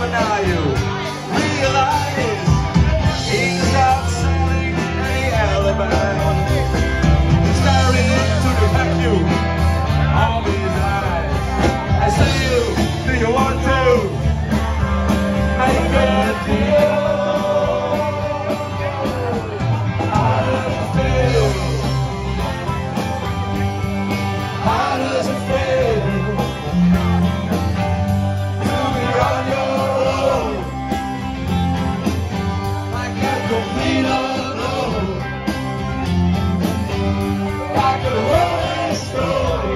But now you realize he's not selling any alibi. Staring into the vacuum of his eyes. I say do you want to make a deal? How does it feel? How does it feel to be on your own, like a complete unknown, like a rolling stone?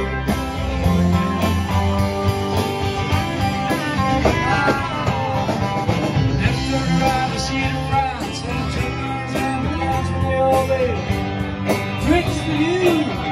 After around the seat of France, and turns and belongs to the old lady. Drinks for you.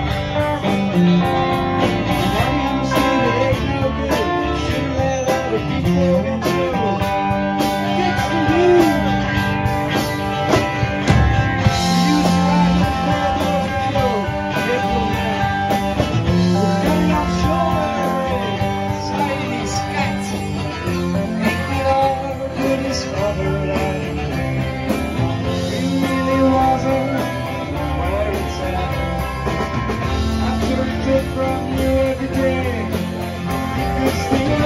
From you every day, you still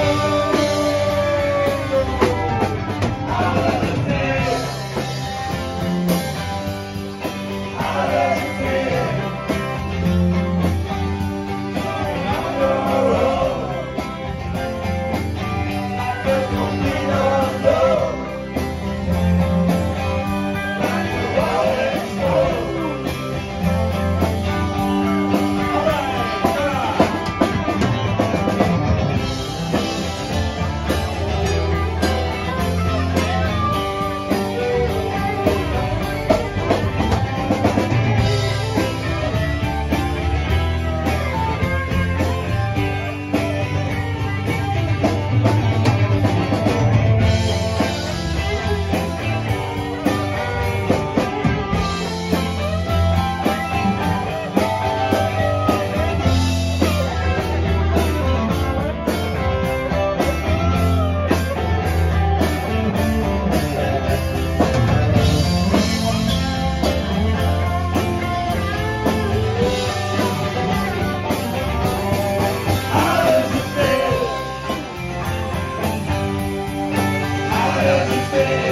how does it feel? How does it feel? On your own, like a complete unknown, like a rolling stone. How does it feel?